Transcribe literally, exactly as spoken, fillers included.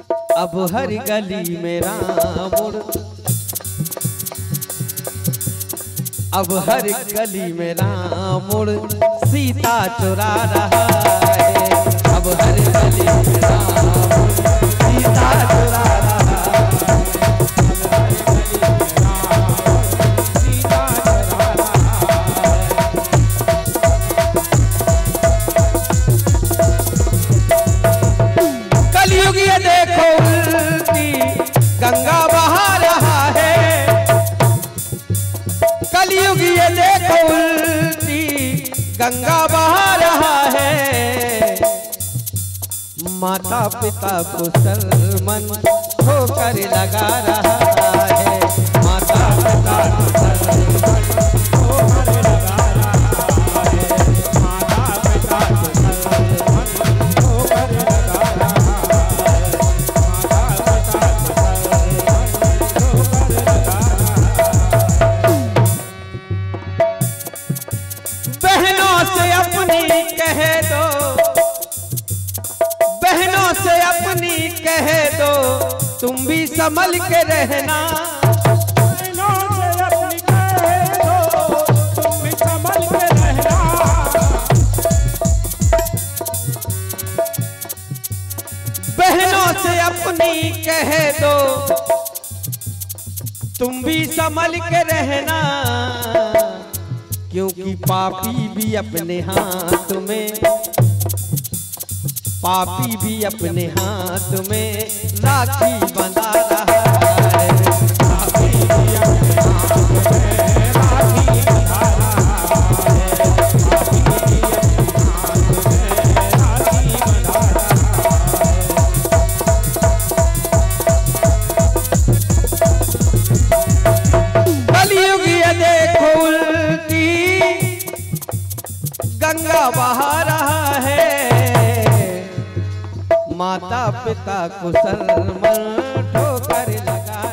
अब हर गली में रावण, अब हर गली में रावण सीता चुरा रहा है। अब हर गली में रावण सीता चुरा रहा है। गंगा बहा रहा है, कलयुग ये देखो उल्टी गंगा बहा रहा है। माता पिता को सलमन होकर लगा रहा है। माता पिता को सलमन होकर लगा रहा है। माता पिता को सलमन होकर लगा रहा है। बहनों से अपनी कह दो, बहनों से अपनी कह दो तुम भी संभल के रहना। बहनों से अपनी कह दो तुम भी संभल के रहना। बहनों से अपनी कह दो तुम भी संभल के रहना। क्योंकि पापी भी अपने हाथ में, पापी भी अपने हाथ में राखी बंधा रहा है। पापी भी अपने हाथ में राखी बंधा रहा है। पापी भी अपने हाथ में राखी बंधा रहा है। कलयुग ये देखो उल्टी गंगा बहा रहा है। माता पिता को सलमन ठोकर लगा